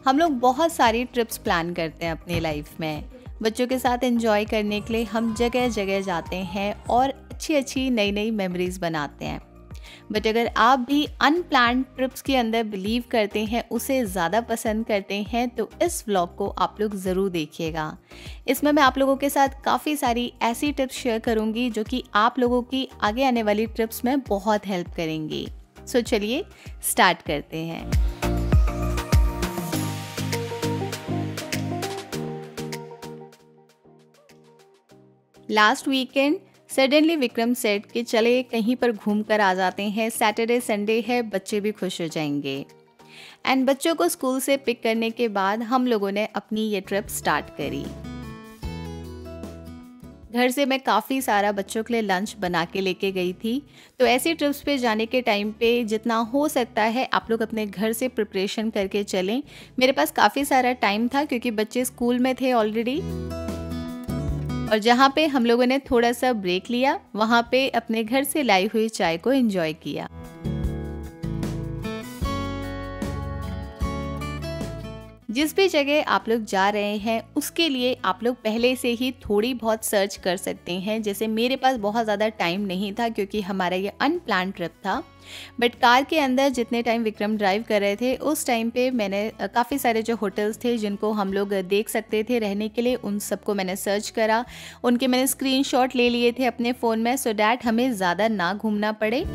हम लोग बहुत सारी ट्रिप्स प्लान करते हैं अपनी लाइफ में। बच्चों के साथ एंजॉय करने के लिए हम जगह जगह जाते हैं और अच्छी अच्छी नई नई मेमोरीज बनाते हैं। बट अगर आप भी अनप्लान्ड ट्रिप्स के अंदर बिलीव करते हैं, उसे ज़्यादा पसंद करते हैं, तो इस व्लॉग को आप लोग ज़रूर देखिएगा। इसमें मैं आप लोगों के साथ काफ़ी सारी ऐसी टिप्स शेयर करूंगी जो कि आप लोगों की आगे आने वाली ट्रिप्स में बहुत हेल्प करेंगी। सो चलिए स्टार्ट करते हैं। Last weekend suddenly Vikram set कि चले कहीं पर घूम कर आ जाते हैं। सैटरडे संडे है, बच्चे भी खुश हो जाएंगे। एंड बच्चों को स्कूल से पिक करने के बाद हम लोगों ने अपनी ये ट्रिप स्टार्ट करी। घर से मैं काफ़ी सारा बच्चों के लिए लंच बना के लेके गई थी। तो ऐसी ट्रिप्स पे जाने के टाइम पे जितना हो सकता है आप लोग अपने घर से प्रिपरेशन करके चलें। मेरे पास काफ़ी सारा टाइम था क्योंकि बच्चे स्कूल में थे ऑलरेडी। और जहाँ पे हम लोगों ने थोड़ा सा ब्रेक लिया, वहाँ पे अपने घर से लाई हुई चाय को एंजॉय किया। जिस भी जगह आप लोग जा रहे हैं उसके लिए आप लोग पहले से ही थोड़ी बहुत सर्च कर सकते हैं। जैसे मेरे पास बहुत ज़्यादा टाइम नहीं था क्योंकि हमारा ये अनप्लान ट्रिप था। बट कार के अंदर जितने टाइम विक्रम ड्राइव कर रहे थे उस टाइम पे मैंने काफ़ी सारे जो होटल्स थे जिनको हम लोग देख सकते थे रहने के लिए, उन सबको मैंने सर्च करा। उनके मैंने स्क्रीनशॉट ले लिए थे अपने फ़ोन में, सो डैट हमें ज़्यादा ना घूमना पड़े।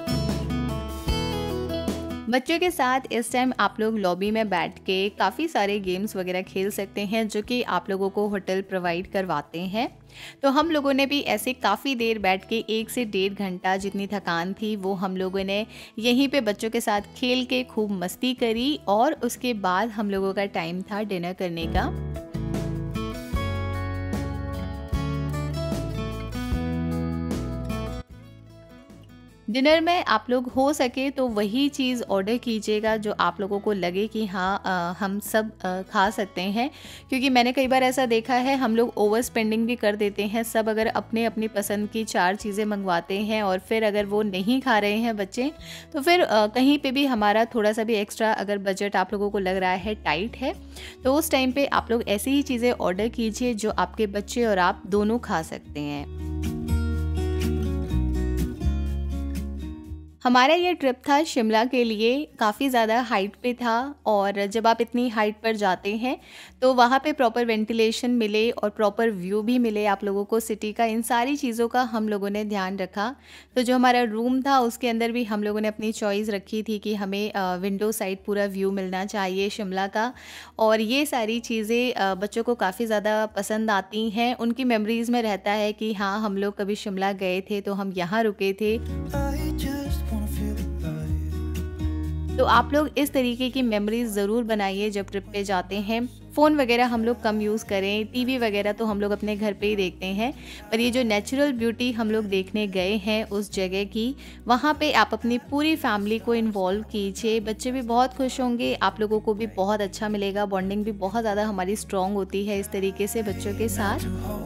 बच्चों के साथ इस टाइम आप लोग लॉबी में बैठ के काफ़ी सारे गेम्स वगैरह खेल सकते हैं जो कि आप लोगों को होटल प्रोवाइड करवाते हैं। तो हम लोगों ने भी ऐसे काफ़ी देर बैठ के 1 से 1.5 घंटा जितनी थकान थी वो हम लोगों ने यहीं पे बच्चों के साथ खेल के खूब मस्ती करी। और उसके बाद हम लोगों का टाइम था डिनर करने का। डिनर में आप लोग हो सके तो वही चीज़ ऑर्डर कीजिएगा जो आप लोगों को लगे कि हाँ हम सब खा सकते हैं। क्योंकि मैंने कई बार ऐसा देखा है हम लोग ओवर स्पेंडिंग भी कर देते हैं। सब अगर अपने अपनी पसंद की 4 चीज़ें मंगवाते हैं और फिर अगर वो नहीं खा रहे हैं बच्चे, तो फिर कहीं पे भी हमारा थोड़ा सा भी एक्स्ट्रा अगर बजट आप लोगों को लग रहा है टाइट है, तो उस टाइम पे आप लोग ऐसी ही चीज़ें ऑर्डर कीजिए जो आपके बच्चे और आप दोनों खा सकते हैं। हमारा ये ट्रिप था शिमला के लिए। काफ़ी ज़्यादा हाइट पे था और जब आप इतनी हाइट पर जाते हैं तो वहाँ पे प्रॉपर वेंटिलेशन मिले और प्रॉपर व्यू भी मिले आप लोगों को सिटी का, इन सारी चीज़ों का हम लोगों ने ध्यान रखा। तो जो हमारा रूम था उसके अंदर भी हम लोगों ने अपनी चॉइस रखी थी कि हमें विंडो साइड पूरा व्यू मिलना चाहिए शिमला का। और ये सारी चीज़ें बच्चों को काफ़ी ज़्यादा पसंद आती हैं। उनकी मेमोरीज़ में रहता है कि हाँ हम लोग कभी शिमला गए थे तो हम यहाँ रुके थे। तो आप लोग इस तरीके की मेमोरीज ज़रूर बनाइए जब ट्रिप पे जाते हैं। फ़ोन वगैरह हम लोग कम यूज़ करें, टीवी वगैरह तो हम लोग अपने घर पे ही देखते हैं। पर ये जो नेचुरल ब्यूटी हम लोग देखने गए हैं उस जगह की, वहाँ पे आप अपनी पूरी फैमिली को इन्वॉल्व कीजिए। बच्चे भी बहुत खुश होंगे, आप लोगों को भी बहुत अच्छा मिलेगा। बॉन्डिंग भी बहुत ज़्यादा हमारी स्ट्रॉन्ग होती है इस तरीके से बच्चों के साथ।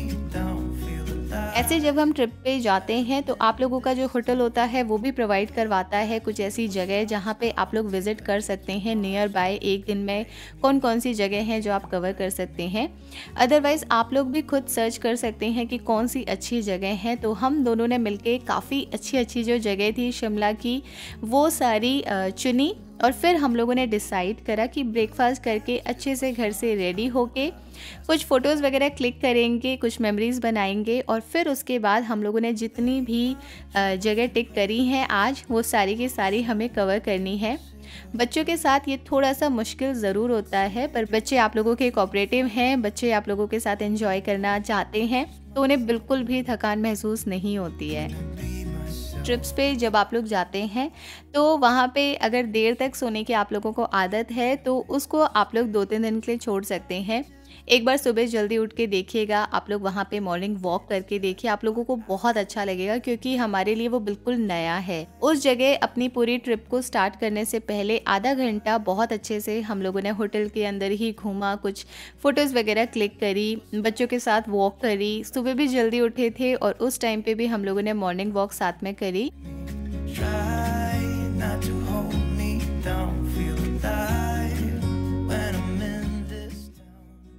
ऐसे जब हम ट्रिप पे जाते हैं तो आप लोगों का जो होटल होता है वो भी प्रोवाइड करवाता है कुछ ऐसी जगह जहाँ पे आप लोग विज़िट कर सकते हैं नियर बाय। एक दिन में कौन कौन सी जगह हैं जो आप कवर कर सकते हैं। अदरवाइज़ आप लोग भी खुद सर्च कर सकते हैं कि कौन सी अच्छी जगह हैं। तो हम दोनों ने मिलके काफ़ी अच्छी अच्छी जो जगह थी शिमला की वो सारी चुनी। और फिर हम लोगों ने डिसाइड करा कि ब्रेकफास्ट करके अच्छे से घर से रेडी होके कुछ फ़ोटोज़ वगैरह क्लिक करेंगे, कुछ मेमोरीज़ बनाएंगे। और फिर उसके बाद हम लोगों ने जितनी भी जगह टिक करी हैं आज, वो सारी की सारी हमें कवर करनी है। बच्चों के साथ ये थोड़ा सा मुश्किल ज़रूर होता है, पर बच्चे आप लोगों के कोऑपरेटिव हैं, बच्चे आप लोगों के साथ एंजॉय करना चाहते हैं, तो उन्हें बिल्कुल भी थकान महसूस नहीं होती है। ट्रिप्स पे जब आप लोग जाते हैं तो वहाँ पे अगर देर तक सोने की आप लोगों को आदत है तो उसको आप लोग 2-3 दिन के लिए छोड़ सकते हैं। एक बार सुबह जल्दी उठ के देखिएगा, आप लोग वहाँ पे मॉर्निंग वॉक करके देखिए, आप लोगों को बहुत अच्छा लगेगा क्योंकि हमारे लिए वो बिल्कुल नया है। उस जगह अपनी पूरी ट्रिप को स्टार्ट करने से पहले आधा घंटा बहुत अच्छे से हम लोगों ने होटल के अंदर ही घूमा, कुछ फ़ोटोज़ वगैरह क्लिक करी, बच्चों के साथ वॉक करी। सुबह भी जल्दी उठे थे और उस टाइम पे भी हम लोगों ने मॉर्निंग वॉक साथ में करी।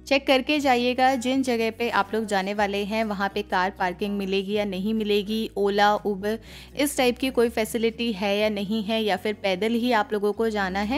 चेक करके जाइएगा जिन जगह पे आप लोग जाने वाले हैं वहाँ पे कार पार्किंग मिलेगी या नहीं मिलेगी, ओला उबर इस टाइप की कोई फैसिलिटी है या नहीं है, या फिर पैदल ही आप लोगों को जाना है।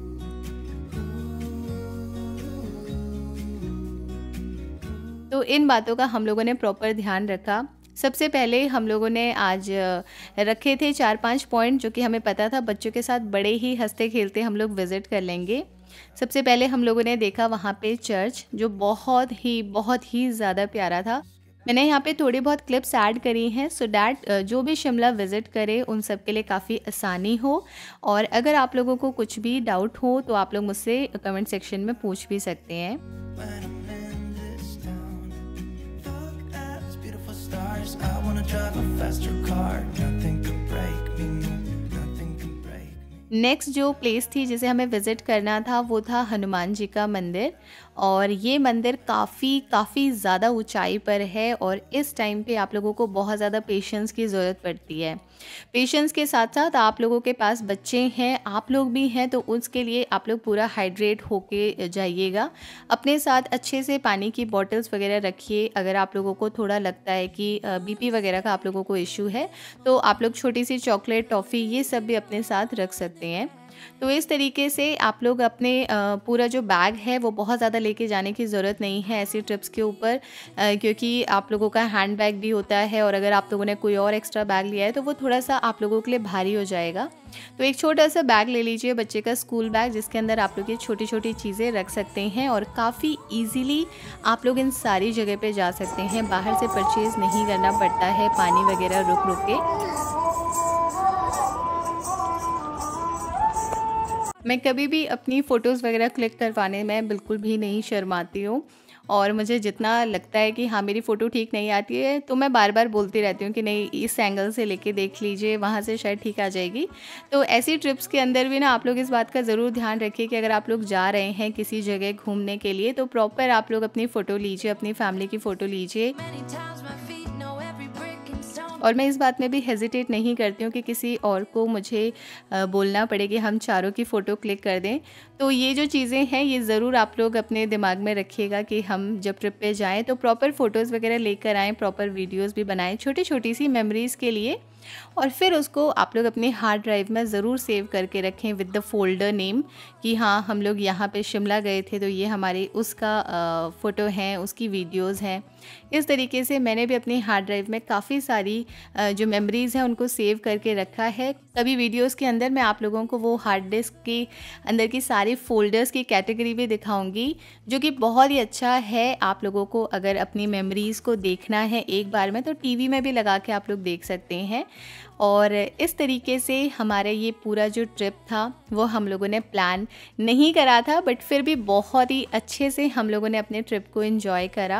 तो इन बातों का हम लोगों ने प्रॉपर ध्यान रखा। सबसे पहले हम लोगों ने आज रखे थे 4-5 पॉइंट जो कि हमें पता था बच्चों के साथ बड़े ही हंसते खेलते हम लोग विज़िट कर लेंगे। सबसे पहले हम लोगों ने देखा वहाँ पे चर्च, जो बहुत ही ज़्यादा प्यारा था। मैंने यहाँ पे थोड़ी बहुत क्लिप्स ऐड करी हैं सो डैट जो भी शिमला विज़िट करे उन सब के लिए काफ़ी आसानी हो। और अगर आप लोगों को कुछ भी डाउट हो तो आप लोग मुझसे कमेंट सेक्शन में पूछ भी सकते हैं। I wanna drive a faster car, nothing can break me, nothing can break me। Next जो प्लेस थी जिसे हमें विज़िट करना था वो था हनुमान जी का मंदिर। और ये मंदिर काफ़ी ज़्यादा ऊंचाई पर है और इस टाइम पे आप लोगों को बहुत ज़्यादा पेशेंस की ज़रूरत पड़ती है। पेशेंस के साथ साथ आप लोगों के पास बच्चे हैं, आप लोग भी हैं, तो उसके लिए आप लोग पूरा हाइड्रेट होके जाइएगा। अपने साथ अच्छे से पानी की बॉटल्स वगैरह रखिए। अगर आप लोगों को थोड़ा लगता है कि बीपी वगैरह का आप लोगों को इशू है तो आप लोग छोटी सी चॉकलेट, टॉफ़ी ये सब भी अपने साथ रख सकते हैं। तो इस तरीके से आप लोग अपने पूरा जो बैग है वो बहुत ज़्यादा लेके जाने की ज़रूरत नहीं है ऐसी ट्रिप्स के ऊपर, क्योंकि आप लोगों का हैंड बैग भी होता है और अगर आप लोगों ने कोई और एक्स्ट्रा बैग लिया है तो वो थोड़ा सा आप लोगों के लिए भारी हो जाएगा। तो एक छोटा सा बैग ले लीजिए, बच्चे का स्कूल बैग, जिसके अंदर आप लोग ये छोटी छोटी चीज़ें रख सकते हैं और काफ़ी ईजीली आप लोग इन सारी जगह पे जा सकते हैं। बाहर से परचेज़ नहीं करना पड़ता है पानी वगैरह रुक रुक के। मैं कभी भी अपनी फ़ोटोज़ वगैरह क्लिक करवाने में बिल्कुल भी नहीं शर्माती हूँ और मुझे जितना लगता है कि हाँ मेरी फ़ोटो ठीक नहीं आती है तो मैं बार बार बोलती रहती हूँ कि नहीं इस एंगल से लेके देख लीजिए, वहाँ से शायद ठीक आ जाएगी। तो ऐसी ट्रिप्स के अंदर भी ना आप लोग इस बात का ज़रूर ध्यान रखिए कि अगर आप लोग जा रहे हैं किसी जगह घूमने के लिए तो प्रॉपर आप लोग अपनी फ़ोटो लीजिए, अपनी फैमिली की फ़ोटो लीजिए। और मैं इस बात में भी हेजिटेट नहीं करती हूँ कि किसी और को मुझे बोलना पड़े कि हम चारों की फ़ोटो क्लिक कर दें। तो ये जो चीज़ें हैं ये ज़रूर आप लोग अपने दिमाग में रखिएगा कि हम जब ट्रिप पे जाएं तो प्रॉपर फ़ोटोज़ वगैरह लेकर आएँ, प्रॉपर वीडियोज़ भी बनाएं छोटी छोटी सी मेमोरीज़ के लिए। और फिर उसको आप लोग अपने हार्ड ड्राइव में ज़रूर सेव करके रखें विद द फोल्डर नेम कि हाँ हम लोग यहाँ पे शिमला गए थे तो ये हमारे उसका फ़ोटो हैं, उसकी वीडियोज़ हैं। इस तरीके से मैंने भी अपनी हार्ड ड्राइव में काफ़ी सारी जो मेमोरीज़ हैं उनको सेव करके रखा है। कभी वीडियोज़ के अंदर मैं आप लोगों को वो हार्ड डिस्क के अंदर की सारी फ़ोल्डर्स की कैटेगरी भी दिखाऊंगी जो कि बहुत ही अच्छा है। आप लोगों को अगर अपनी मेमोरीज़ को देखना है एक बार में तो टीवी में भी लगा के आप लोग देख सकते हैं। और इस तरीके से हमारा ये पूरा जो ट्रिप था वो हम लोगों ने प्लान नहीं करा था बट फिर भी बहुत ही अच्छे से हम लोगों ने अपने ट्रिप को एंजॉय करा।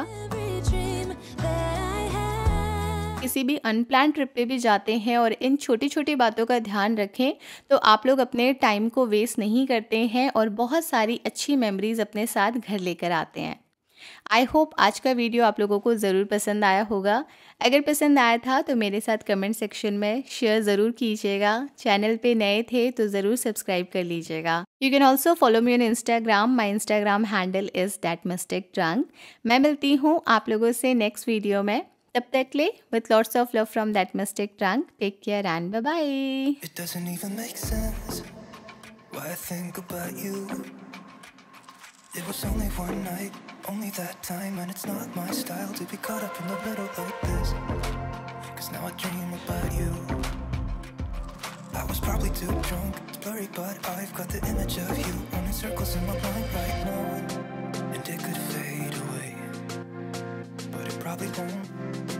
किसी भी अनप्लान ट्रिप पे भी जाते हैं और इन छोटी छोटी बातों का ध्यान रखें तो आप लोग अपने टाइम को वेस्ट नहीं करते हैं और बहुत सारी अच्छी मेमोरीज अपने साथ घर लेकर आते हैं। आई होप आज का वीडियो आप लोगों को ज़रूर पसंद आया होगा। अगर पसंद आया था तो मेरे साथ कमेंट सेक्शन में शेयर ज़रूर कीजिएगा। चैनल पे नए थे तो ज़रूर सब्सक्राइब कर लीजिएगा। You can also follow me on Instagram. My Instagram handle is thatmistaktrunk। मैं मिलती हूँ आप लोगों से नेक्स्ट वीडियो में। तब तक ले with lots of love from That Mystic Trunk. Take care and bye bye. It doesn't even make sense why I think about you. It was only one night, only that time, and it's not my style to be caught up in the middle like this. 'Cause now I dream about you. I was probably too drunk, it's blurry, but I've got the image of you running circles in my mind right now. And it could fade away, but it probably won't.